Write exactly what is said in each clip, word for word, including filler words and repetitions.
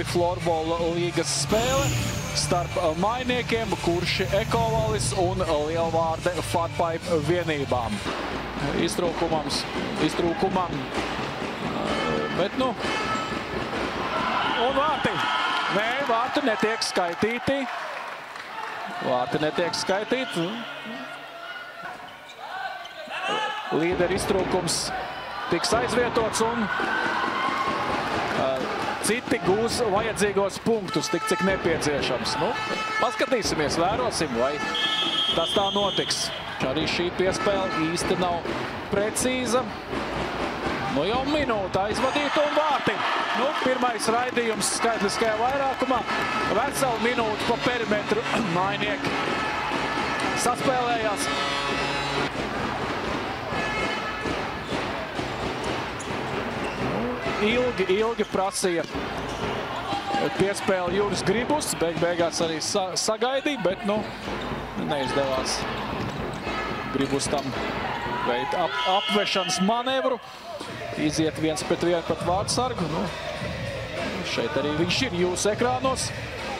florbola līgas spēle starp mainiekiem, Kurši Ekovalis un Lielvārde Fatpipe vienībām. Iztrūkumams, iztrūkumam, bet nu, un vārti. Nē, vārti netiek skaitīti. Vārti netiek skaitīti. Līderi iztrūkums tiks aizvietots un uh, citi gūs vajadzīgos punktus, tik cik nepieciešams. Nu, paskatīsimies, vērosim, vai tas tā notiks. Arī šī piespēle īsti nav precīza. Nu jau minūte aizvadīta un vārti. Nu, pirmais raidījums skaitliskajā vairākumā. Veselu minūtu pa perimetru mainieki saspēlējās. Ilgi, ilgi prasīja piespēli Juris Gribus. Beig beigās arī sa sagaidīja, bet nu neizdevās Gribus tam veikt ap apvešanas manevru. Iziet viens pret vienu pat vārdsargu. Nu, šeit arī viņš ir jūsu ekrānos.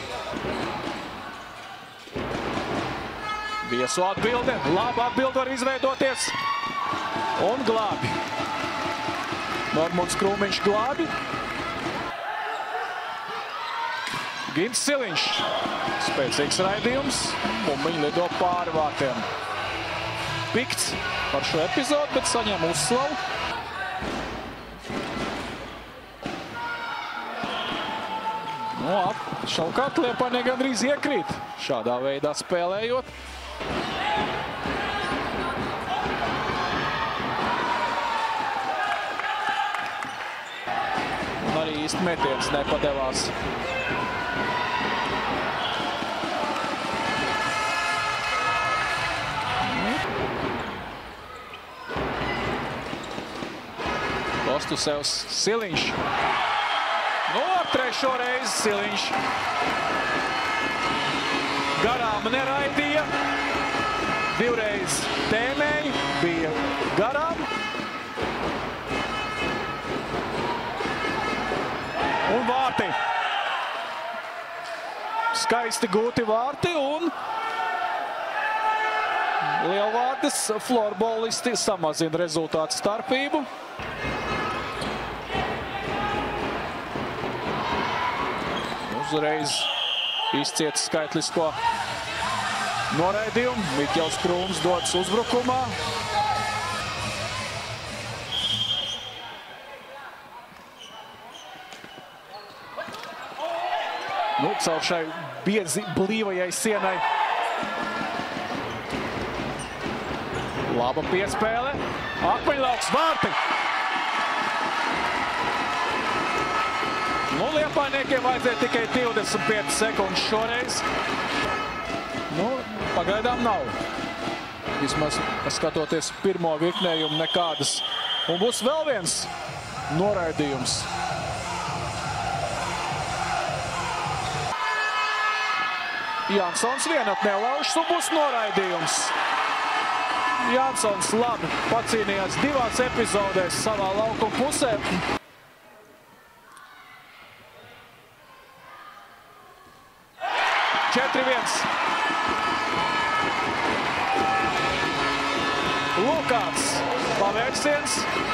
Viesu atbilde. Laba atbilde var izveidoties. Un glābi. Normunds Krūmiņš glābi. Gints Siliņš. Spēcīgs raidījums. Bumbiņi lido pāri vārtiem. Pikts par šo epizodu, bet saņem uzslavu. Nu, šaukārt Liepājai gandrīz iekrīt šādā veidā spēlējot. Un arī īsti metiens nepadevās. Kostusevs Siliņš. Nu, ar trešo reizi Siliņš garām neraidīja. Divreiz tēmēji, bija garām. Un vārti. Skaisti gūti vārti un Lielvārdes florbolisti samazina rezultātu starpību. Uzreiz izcieta skaitlisko noraidījumu. Miķels Krūms dodas uzbrukumā. Nu, caur šai biezi blīvajai sienai. Laba piespēle. Akmeņlauks vārti. Nu, Liepājniekiem vajadzēja tikai divdesmit piecas sekundes šoreiz. Nu, pagaidām nav. Vismaz skatoties pirmo virknējumu nekādas. Un būs vēl viens noraidījums. Jansons vienatnē laužs un būs noraidījums. Jansons labi pacīnījās divās epizodēs savā laukuma pusē. četri viens. Lukāts pavērsiens.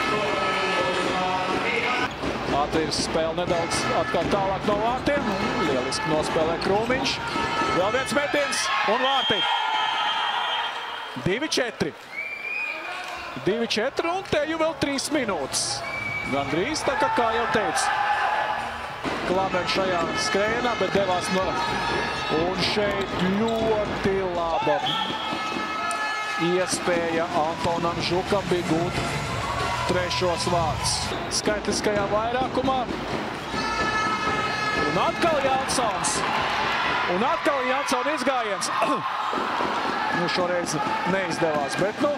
Atvirs spēle nedaudz atkal tālāk no vārtiem. Lieliski nospēlē Krūmiņš. Vēl viens metiens un vārti. divi četri. divi četri un te jau vēl trīs minūtes. Gandrīz tā kā, kā jau teicu. Klamēr šajā skrējienā, bet devās no... Un šeit ļoti laba iespēja Antonam Žukam bija gūt trešos vārds. Skaitliskajā vairākumā. Un atkal Jansons. Un atkal Jansona izgājiens. Nu, šoreiz neizdevās, bet nu...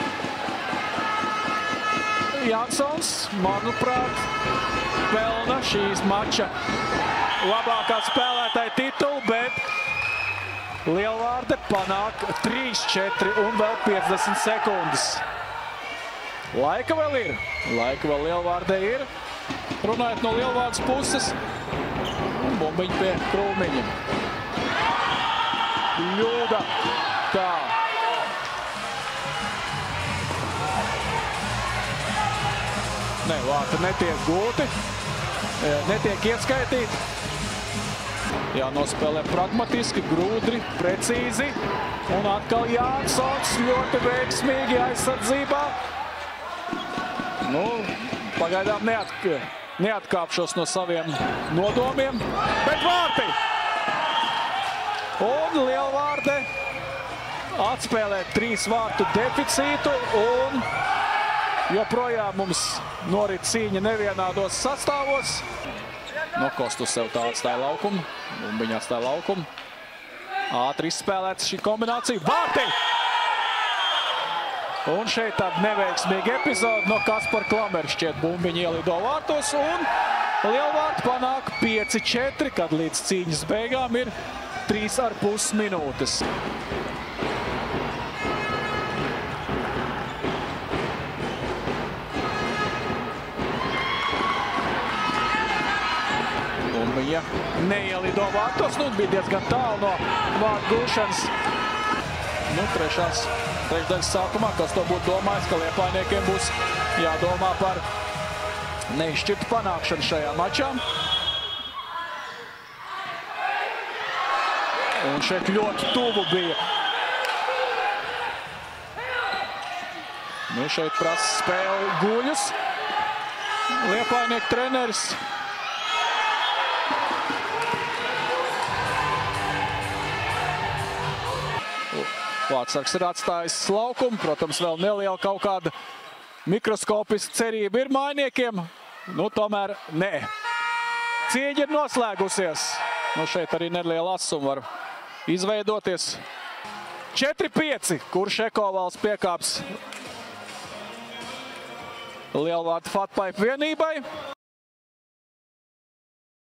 Jansons, manuprāt, pelna šīs mača labākā spēlētāja titulu, bet Lielvārde panāk trīs četri un vēl piecdesmit sekundes. Laika vēl ir. Laika vēl Lielvārdē ir. Runājot no Lielvārdes puses, bumbiņu pie Krūmiņa. Ļuda. Tā. Ne, vārti netiek gūti. Netiek ieskaitīti. Jānospēlē pragmatiski, grūdri, precīzi. Un atkal Jānsons ļoti veiksmīgi aizsardzībā. Nu, pagaidām neatk neatkāpšos no saviem nodomiem. Bet vārti! Un Lielvārde atspēlē trīs vārtu deficītu. Un joprojām mums norit cīņa nevienādos sastāvos. No Kostus sev tā atstāja laukumu. Bumbiņa atstāja laukumu. Ātri izspēlēts šī kombinācija. Vārti! Un šeit tāda neveiksmīga epizode no Kaspara Klamera. Šķiet bumbiņa ielido vārtos. Un Lielvārdi panāk pieci četri, kad līdz cīņas beigām ir trīs ar pus minūtes. Bumbiņa neielido vārtos, nu bija diezgan tālu no vārtu gūšanas. Nu, trešās, trešdaļas sākumā, kas to būtu domājis, ka liepājniekiem būs jādomā par neizšķirtu panākšanu šajā mačā. Un šeit ļoti tuvu bija. Nu, šeit prasa spēli Guļus. Liepājnieku treneris. Vārtsargs ir atstājis laukumu. Protams, vēl neliela kaut kāda mikroskopiska cerība ir mainiekiem. Nu, tomēr nē. Cīņa ir noslēgusies. Nu, šeit arī neliela asuma var izveidoties. četri pieci, kurš Ekovals piekāps Lielvārdu Fatpipe vienībai.